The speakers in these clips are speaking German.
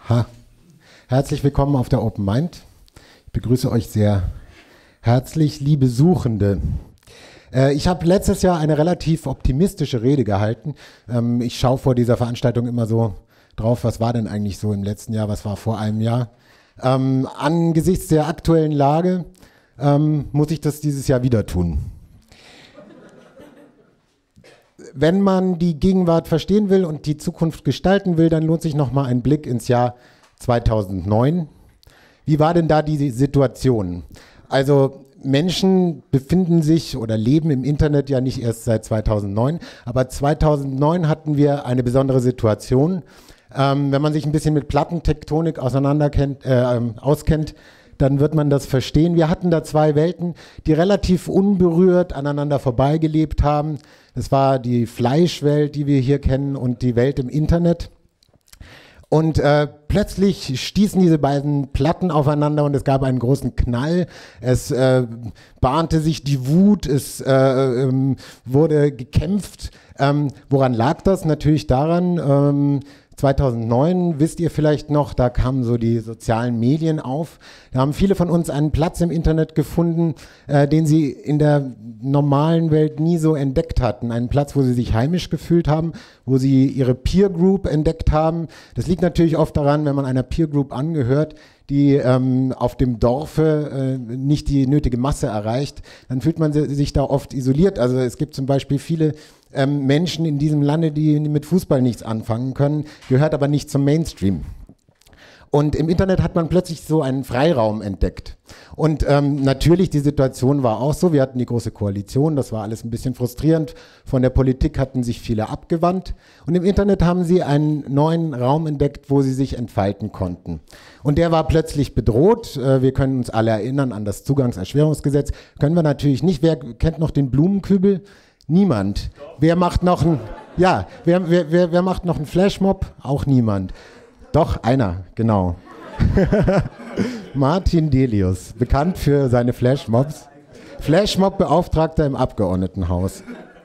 Ha. Herzlich willkommen auf der Open Mind. Ich begrüße euch sehr herzlich, liebe Suchende. Ich habe letztes Jahr eine relativ optimistische Rede gehalten. Ich schaue vor dieser Veranstaltung immer so drauf, was war denn eigentlich so im letzten Jahr, was war vor einem Jahr. Angesichts der aktuellen Lage muss ich das dieses Jahr wieder tun. Wenn man die Gegenwart verstehen will und die Zukunft gestalten will, dann lohnt sich nochmal ein Blick ins Jahr 2009. Wie war denn da die Situation? Also Menschen befinden sich oder leben im Internet ja nicht erst seit 2009, aber 2009 hatten wir eine besondere Situation. Wenn man sich ein bisschen mit Plattentektonik auskennt, dann wird man das verstehen. Wir hatten da zwei Welten, die relativ unberührt aneinander vorbeigelebt haben. Das war die Fleischwelt, die wir hier kennen, und die Welt im Internet. Und plötzlich stießen diese beiden Platten aufeinander und es gab einen großen Knall. Es bahnte sich die Wut, es wurde gekämpft. Woran lag das? Natürlich daran, 2009, wisst ihr vielleicht noch, da kamen so die sozialen Medien auf. Da haben viele von uns einen Platz im Internet gefunden, den sie in der normalen Welt nie so entdeckt hatten. Einen Platz, wo sie sich heimisch gefühlt haben, wo sie ihre Peer Group entdeckt haben. Das liegt natürlich oft daran, wenn man einer Peer Group angehört, die auf dem Dorfe nicht die nötige Masse erreicht, dann fühlt man sich da oft isoliert. Also es gibt zum Beispiel viele Menschen in diesem Lande, die mit Fußball nichts anfangen können, gehört aber nicht zum Mainstream. Und im Internet hat man plötzlich so einen Freiraum entdeckt. Und natürlich, die Situation war auch so, wir hatten die Große Koalition, das war alles ein bisschen frustrierend. Von der Politik hatten sich viele abgewandt. Und im Internet haben sie einen neuen Raum entdeckt, wo sie sich entfalten konnten. Und der war plötzlich bedroht. Wir können uns alle erinnern an das Zugangserschwerungsgesetz. Können wir natürlich nicht. Wer kennt noch den Blumenkübel? Niemand. Wer macht noch wer macht noch einen Flashmob? Auch niemand. Doch, einer, genau. Martin Delius, bekannt für seine Flashmobs. Flashmob-Beauftragter im Abgeordnetenhaus.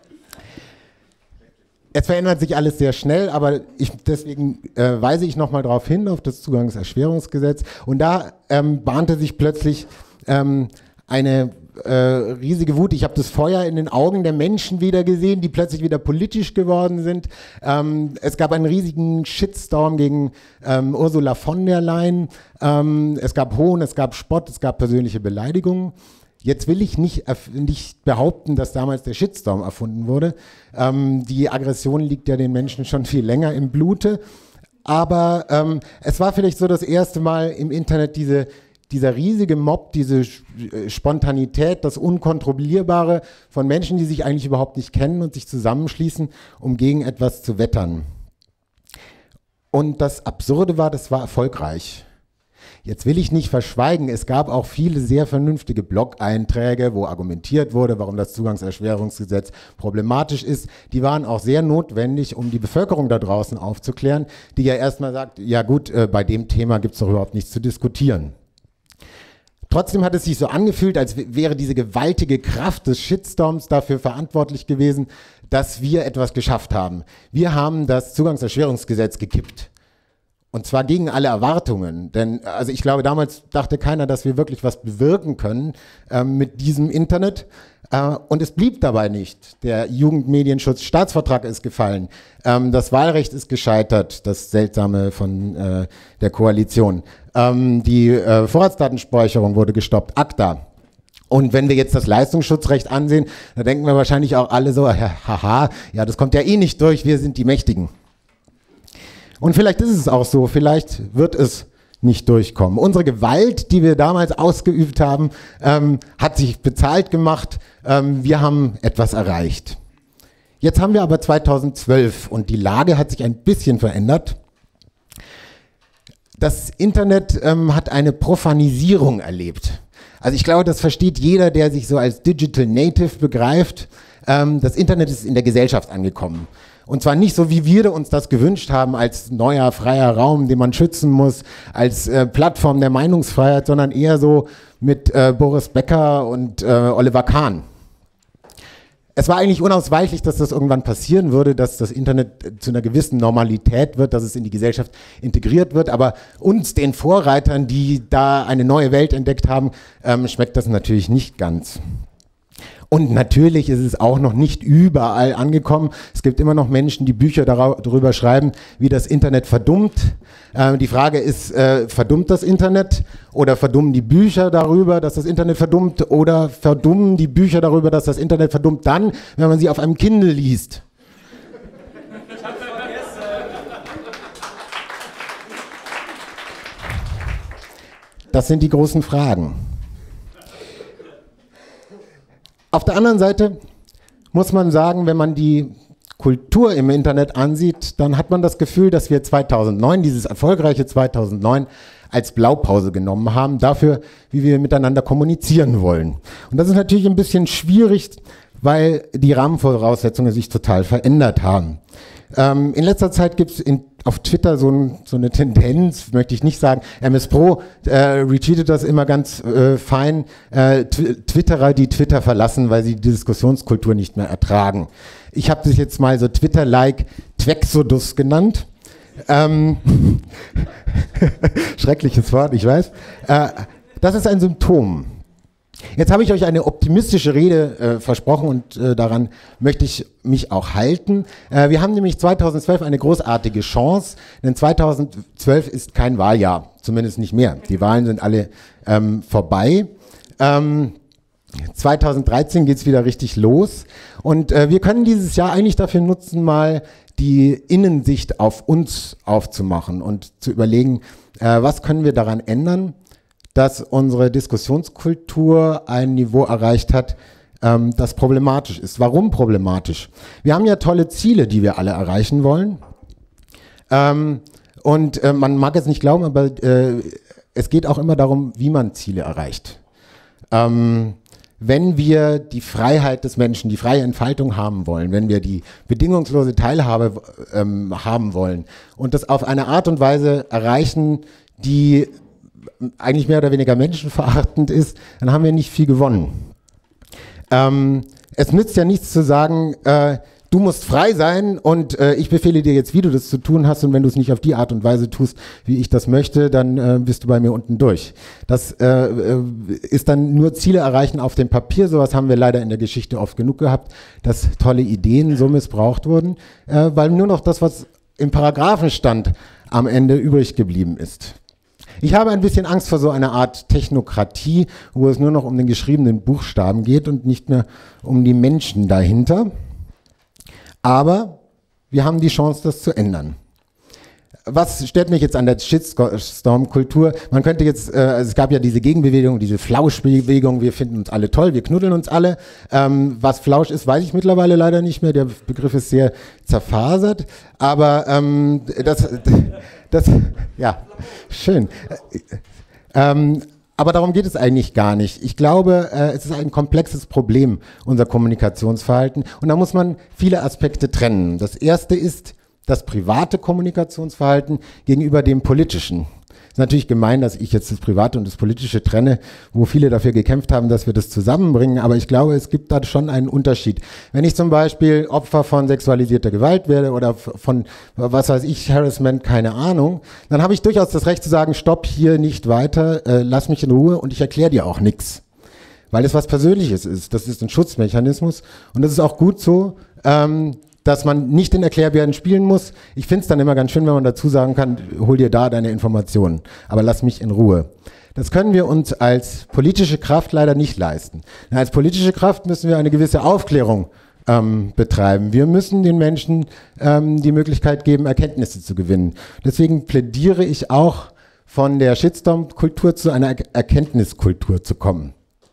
Es verändert sich alles sehr schnell, aber deswegen weise ich nochmal darauf hin, auf das Zugangserschwerungsgesetz. Und da bahnte sich plötzlich eine riesige Wut. Ich habe das Feuer in den Augen der Menschen wieder gesehen, die plötzlich wieder politisch geworden sind. Es gab einen riesigen Shitstorm gegen Ursula von der Leyen. Es gab Hohn, es gab Spott, es gab persönliche Beleidigungen. Jetzt will ich nicht behaupten, dass damals der Shitstorm erfunden wurde. Die Aggression liegt ja den Menschen schon viel länger im Blute. Aber es war vielleicht so das erste Mal im Internet dieser riesige Mob, diese Spontanität, das Unkontrollierbare von Menschen, die sich eigentlich überhaupt nicht kennen und sich zusammenschließen, um gegen etwas zu wettern. Und das Absurde war, das war erfolgreich. Jetzt will ich nicht verschweigen, es gab auch viele sehr vernünftige Blog-Einträge, wo argumentiert wurde, warum das Zugangserschwerungsgesetz problematisch ist. Die waren auch sehr notwendig, um die Bevölkerung da draußen aufzuklären, die ja erstmal sagt, ja gut, bei dem Thema gibt es doch überhaupt nichts zu diskutieren. Trotzdem hat es sich so angefühlt, als wäre diese gewaltige Kraft des Shitstorms dafür verantwortlich gewesen, dass wir etwas geschafft haben. Wir haben das Zugangserschwerungsgesetz gekippt. Und zwar gegen alle Erwartungen. Denn also ich glaube, damals dachte keiner, dass wir wirklich was bewirken können mit diesem Internet. Und es blieb dabei nicht. Der Jugendmedienschutzstaatsvertrag ist gefallen. Das Wahlrecht ist gescheitert, das Seltsame von der Koalition. Die Vorratsdatenspeicherung wurde gestoppt, ACTA. Und wenn wir jetzt das Leistungsschutzrecht ansehen, da denken wir wahrscheinlich auch alle so, haha, ja, das kommt ja eh nicht durch, wir sind die Mächtigen. Und vielleicht ist es auch so, vielleicht wird es nicht durchkommen. Unsere Gewalt, die wir damals ausgeübt haben, hat sich bezahlt gemacht. Wir haben etwas erreicht. Jetzt haben wir aber 2012 und die Lage hat sich ein bisschen verändert. Das Internet hat eine Profanisierung erlebt. Also ich glaube, das versteht jeder, der sich so als Digital Native begreift. Das Internet ist in der Gesellschaft angekommen. Und zwar nicht so, wie wir uns das gewünscht haben, als neuer, freier Raum, den man schützen muss, als Plattform der Meinungsfreiheit, sondern eher so mit Boris Becker und Oliver Kahn. es war eigentlich unausweichlich, dass das irgendwann passieren würde, dass das Internet zu einer gewissen Normalität wird, dass es in die Gesellschaft integriert wird. Aber uns, den Vorreitern, die da eine neue Welt entdeckt haben, schmeckt das natürlich nicht ganz. Und natürlich ist es auch noch nicht überall angekommen. Es gibt immer noch Menschen, die Bücher darüber schreiben, wie das Internet verdummt. Die Frage ist, verdummt das Internet oder verdummen die Bücher darüber, dass das Internet verdummt, oder verdummen die Bücher darüber, dass das Internet verdummt dann, wenn man sie auf einem Kindle liest? Ich hab's vergessen. Das sind die großen Fragen. Auf der anderen Seite muss man sagen, wenn man die Kultur im Internet ansieht, dann hat man das Gefühl, dass wir 2009, dieses erfolgreiche 2009, als Blaupause genommen haben dafür, wie wir miteinander kommunizieren wollen. Und das ist natürlich ein bisschen schwierig, weil die Rahmenvoraussetzungen sich total verändert haben. In letzter Zeit gibt es auf Twitter so eine Tendenz, möchte ich nicht sagen, MS Pro retweetet das immer ganz fein, Twitterer, die Twitter verlassen, weil sie die Diskussionskultur nicht mehr ertragen. Ich habe das jetzt mal so Twitter-like Twexodus genannt. Schreckliches Wort, ich weiß. Das ist ein Symptom. Jetzt habe ich euch eine optimistische Rede versprochen und daran möchte ich mich auch halten. Wir haben nämlich 2012 eine großartige Chance, denn 2012 ist kein Wahljahr, zumindest nicht mehr. Die Wahlen sind alle vorbei. 2013 geht es wieder richtig los und wir können dieses Jahr eigentlich dafür nutzen, mal die Innensicht auf uns aufzumachen und zu überlegen, was können wir daran ändern, dass unsere Diskussionskultur ein Niveau erreicht hat, das problematisch ist. Warum problematisch? Wir haben ja tolle Ziele, die wir alle erreichen wollen. Und man mag es nicht glauben, aber es geht auch immer darum, wie man Ziele erreicht. Wenn wir die Freiheit des Menschen, die freie Entfaltung haben wollen, wenn wir die bedingungslose Teilhabe haben wollen und das auf eine Art und Weise erreichen, die eigentlich mehr oder weniger menschenverachtend ist, dann haben wir nicht viel gewonnen. Es nützt ja nichts zu sagen, du musst frei sein und ich befehle dir jetzt, wie du das zu tun hast, und wenn du es nicht auf die Art und Weise tust, wie ich das möchte, dann bist du bei mir unten durch. Das ist dann nur Ziele erreichen auf dem Papier. Sowas haben wir leider in der Geschichte oft genug gehabt, dass tolle Ideen so missbraucht wurden, weil nur noch das, was im Paragraphen stand, am Ende übrig geblieben ist. Ich habe ein bisschen Angst vor so einer Art Technokratie, wo es nur noch um den geschriebenen Buchstaben geht und nicht mehr um die Menschen dahinter. Aber wir haben die Chance, das zu ändern. Was stört mich jetzt an der Shitstorm-Kultur? Man könnte jetzt, es gab ja diese Gegenbewegung, diese Flauschbewegung, wir finden uns alle toll, wir knuddeln uns alle. Was Flausch ist, weiß ich mittlerweile leider nicht mehr, der Begriff ist sehr zerfasert, aber ja, schön. Aber darum geht es eigentlich gar nicht. Ich glaube, es ist ein komplexes Problem, unser Kommunikationsverhalten, und da muss man viele Aspekte trennen. Das erste ist das private Kommunikationsverhalten gegenüber dem politischen. Ist natürlich gemein, dass ich jetzt das Private und das Politische trenne, wo viele dafür gekämpft haben, dass wir das zusammenbringen, aber ich glaube, es gibt da schon einen Unterschied. Wenn ich zum Beispiel Opfer von sexualisierter Gewalt werde oder von, was weiß ich, Harassment, keine Ahnung, dann habe ich durchaus das Recht zu sagen, stopp, hier nicht weiter, lass mich in Ruhe und ich erkläre dir auch nichts. Weil es was Persönliches ist. Das ist ein Schutzmechanismus und das ist auch gut so, dass man nicht den Erklärbären spielen muss. Ich finde es dann immer ganz schön, wenn man dazu sagen kann, hol dir da deine Informationen, aber lass mich in Ruhe. Das können wir uns als politische Kraft leider nicht leisten. Als politische Kraft müssen wir eine gewisse Aufklärung betreiben. Wir müssen den Menschen die Möglichkeit geben, Erkenntnisse zu gewinnen. Deswegen plädiere ich auch, von der Shitstorm-Kultur zu einer Erkenntniskultur zu kommen.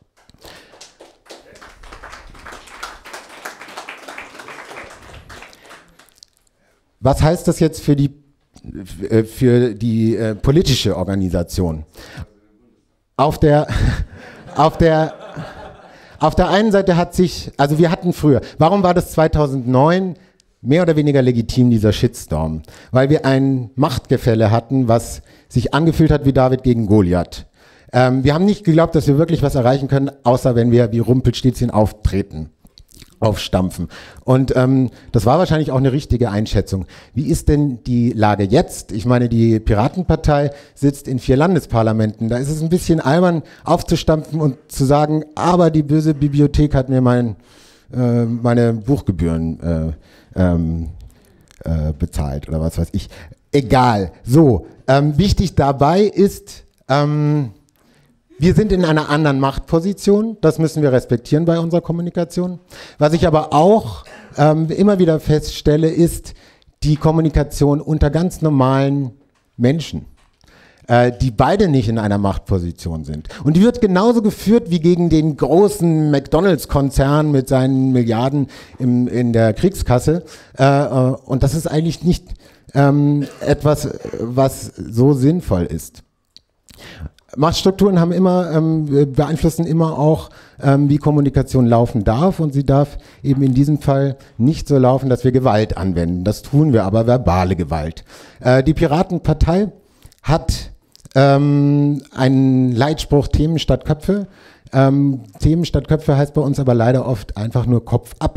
Was heißt das jetzt für die politische Organisation? Auf der einen Seite hat sich, also wir hatten früher, warum war das 2009 mehr oder weniger legitim, dieser Shitstorm? Weil wir ein Machtgefälle hatten, was sich angefühlt hat wie David gegen Goliath. Wir haben nicht geglaubt, dass wir wirklich was erreichen können, außer wenn wir wie Rumpelstilzchen auftreten. aufstampfen. Und das war wahrscheinlich auch eine richtige Einschätzung. Wie ist denn die Lage jetzt? Ich meine, die Piratenpartei sitzt in 4 Landesparlamenten. Da ist es ein bisschen albern, aufzustampfen und zu sagen, aber die böse Bibliothek hat mir meine Buchgebühren bezahlt oder was weiß ich. Egal. So, wichtig dabei ist, wir sind in einer anderen Machtposition, das müssen wir respektieren bei unserer Kommunikation. Was ich aber auch immer wieder feststelle, ist die Kommunikation unter ganz normalen Menschen, die beide nicht in einer Machtposition sind. Und die wird genauso geführt wie gegen den großen McDonalds-Konzern mit seinen Milliarden in der Kriegskasse. Und das ist eigentlich nicht etwas, was so sinnvoll ist. Machtstrukturen haben beeinflussen immer auch, wie Kommunikation laufen darf, und sie darf eben in diesem Fall nicht so laufen, dass wir Gewalt anwenden. Das tun wir aber, verbale Gewalt. Die Piratenpartei hat einen Leitspruch: Themen statt Köpfe. Themen statt Köpfe heißt bei uns aber leider oft einfach nur Kopf ab.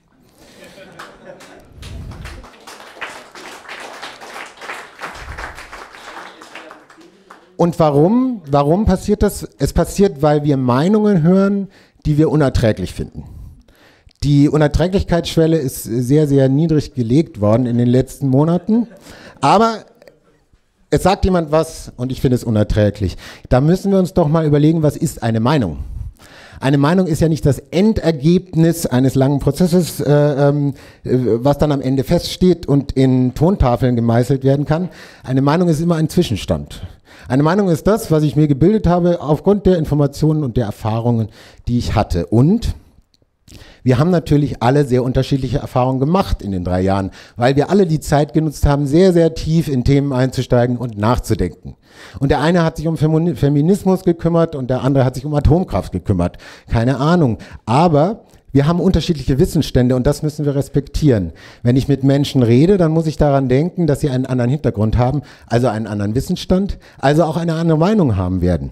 Und warum? Warum passiert das? Es passiert, weil wir Meinungen hören, die wir unerträglich finden. Die Unerträglichkeitsschwelle ist sehr, sehr niedrig gelegt worden in den letzten Monaten. Aber es sagt jemand was und ich finde es unerträglich. Da müssen wir uns doch mal überlegen, was ist eine Meinung? Eine Meinung ist ja nicht das Endergebnis eines langen Prozesses, was dann am Ende feststeht und in Tontafeln gemeißelt werden kann. Eine Meinung ist immer ein Zwischenstand. Eine Meinung ist das, was ich mir gebildet habe aufgrund der Informationen und der Erfahrungen, die ich hatte. Und wir haben natürlich alle sehr unterschiedliche Erfahrungen gemacht in den 3 Jahren, weil wir alle die Zeit genutzt haben, sehr, sehr tief in Themen einzusteigen und nachzudenken. Und der eine hat sich um Feminismus gekümmert und der andere hat sich um Atomkraft gekümmert. Keine Ahnung. Aber wir haben unterschiedliche Wissensstände und das müssen wir respektieren. Wenn ich mit Menschen rede, dann muss ich daran denken, dass sie einen anderen Hintergrund haben, also einen anderen Wissensstand, also auch eine andere Meinung haben werden.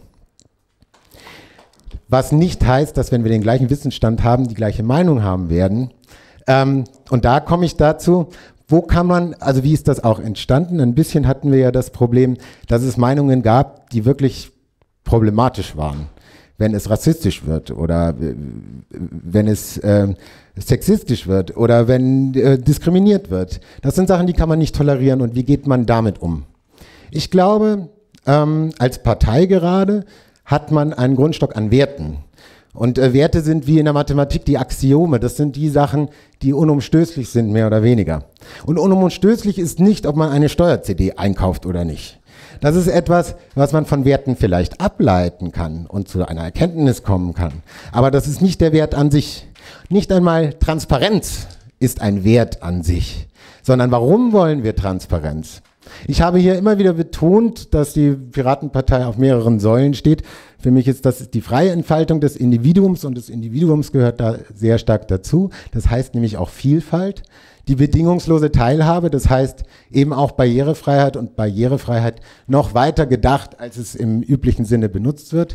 Was nicht heißt, dass, wenn wir den gleichen Wissensstand haben, die gleiche Meinung haben werden. Und da komme ich dazu, wo kann man, also wie ist das auch entstanden? Ein bisschen hatten wir ja das Problem, dass es Meinungen gab, die wirklich problematisch waren. Wenn es rassistisch wird oder wenn es sexistisch wird oder wenn diskriminiert wird. Das sind Sachen, die kann man nicht tolerieren, und wie geht man damit um? Ich glaube, als Partei gerade hat man einen Grundstock an Werten. Und Werte sind wie in der Mathematik die Axiome. Das sind die Sachen, die unumstößlich sind, mehr oder weniger. Und unumstößlich ist nicht, ob man eine Steuer-CD einkauft oder nicht. Das ist etwas, was man von Werten vielleicht ableiten kann und zu einer Erkenntnis kommen kann. Aber das ist nicht der Wert an sich. Nicht einmal Transparenz ist ein Wert an sich, sondern warum wollen wir Transparenz? Ich habe hier immer wieder betont, dass die Piratenpartei auf mehreren Säulen steht. Für mich ist das die freie Entfaltung des Individuums, und das Individuums gehört da sehr stark dazu. Das heißt nämlich auch Vielfalt. Die bedingungslose Teilhabe, das heißt eben auch Barrierefreiheit, und Barrierefreiheit noch weiter gedacht, als es im üblichen Sinne benutzt wird.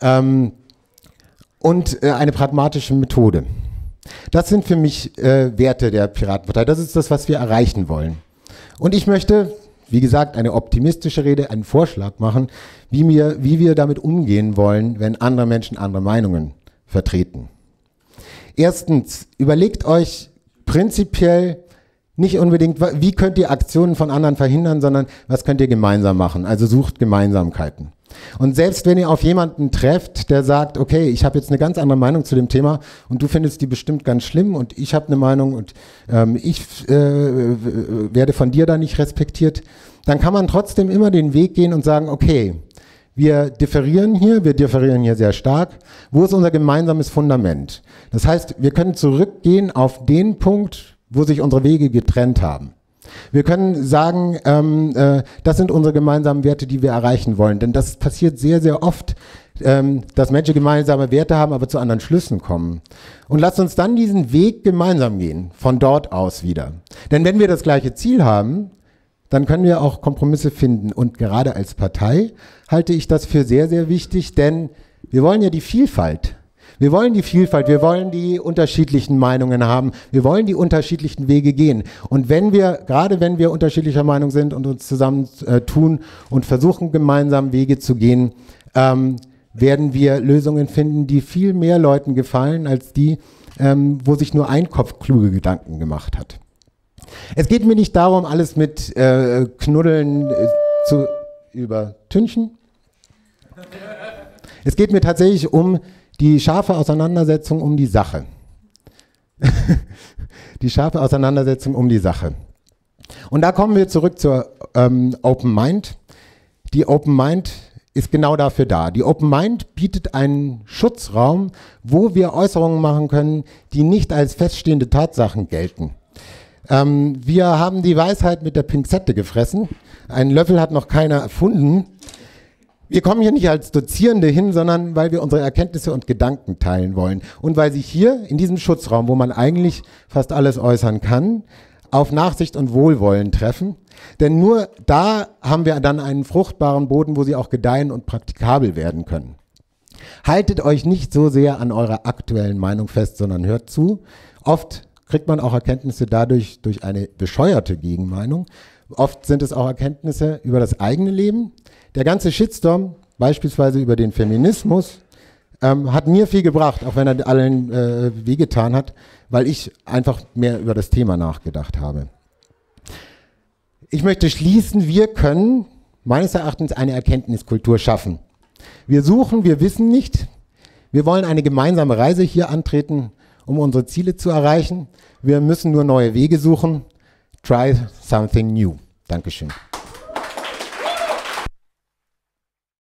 Und eine pragmatische Methode. Das sind für mich Werte der Piratenpartei. Das ist das, was wir erreichen wollen. Und ich möchte, wie gesagt, eine optimistische Rede, einen Vorschlag machen, wie wir damit umgehen wollen, wenn andere Menschen andere Meinungen vertreten. Erstens, überlegt euch prinzipiell nicht unbedingt, wie könnt ihr Aktionen von anderen verhindern, sondern was könnt ihr gemeinsam machen. Also sucht Gemeinsamkeiten. Und selbst wenn ihr auf jemanden trefft, der sagt, okay, ich habe jetzt eine ganz andere Meinung zu dem Thema und du findest die bestimmt ganz schlimm und ich habe eine Meinung und ich werde von dir da nicht respektiert, dann kann man trotzdem immer den Weg gehen und sagen, okay, wir differieren hier sehr stark. Wo ist unser gemeinsames Fundament? Das heißt, wir können zurückgehen auf den Punkt, wo sich unsere Wege getrennt haben. Wir können sagen, das sind unsere gemeinsamen Werte, die wir erreichen wollen. Denn das passiert sehr, sehr oft, dass Menschen gemeinsame Werte haben, aber zu anderen Schlüssen kommen. Und lasst uns dann diesen Weg gemeinsam gehen, von dort aus wieder. Denn wenn wir das gleiche Ziel haben, dann können wir auch Kompromisse finden. Und gerade als Partei halte ich das für sehr, sehr wichtig, denn wir wollen ja die Vielfalt. Wir wollen die Vielfalt, wir wollen die unterschiedlichen Meinungen haben, wir wollen die unterschiedlichen Wege gehen. Und gerade wenn wir unterschiedlicher Meinung sind und uns zusammen tun und versuchen, gemeinsam Wege zu gehen, werden wir Lösungen finden, die viel mehr Leuten gefallen, als die, wo sich nur ein Kopf kluge Gedanken gemacht hat. Es geht mir nicht darum, alles mit Knuddeln zu übertünchen. Es geht mir tatsächlich um die scharfe Auseinandersetzung um die Sache. Die scharfe Auseinandersetzung um die Sache. Und da kommen wir zurück zur Open Mind. Die Open Mind ist genau dafür da. Die Open Mind bietet einen Schutzraum, wo wir Äußerungen machen können, die nicht als feststehende Tatsachen gelten. Wir haben die Weisheit mit der Pinzette gefressen. Einen Löffel hat noch keiner erfunden. Wir kommen hier nicht als Dozierende hin, sondern weil wir unsere Erkenntnisse und Gedanken teilen wollen. Und weil sich hier in diesem Schutzraum, wo man eigentlich fast alles äußern kann, auf Nachsicht und Wohlwollen treffen. Denn nur da haben wir dann einen fruchtbaren Boden, wo sie auch gedeihen und praktikabel werden können. Haltet euch nicht so sehr an eurer aktuellen Meinung fest, sondern hört zu. Oft kriegt man auch Erkenntnisse dadurch durch eine bescheuerte Gegenmeinung. Oft sind es auch Erkenntnisse über das eigene Leben. Der ganze Shitstorm, beispielsweise über den Feminismus, hat mir viel gebracht, auch wenn er allen wehgetan hat, weil ich einfach mehr über das Thema nachgedacht habe. Ich möchte schließen, wir können meines Erachtens eine Erkenntniskultur schaffen. Wir suchen, wir wissen nicht. Wir wollen eine gemeinsame Reise hier antreten, um unsere Ziele zu erreichen. Wir müssen nur neue Wege suchen. Try something new. Dankeschön.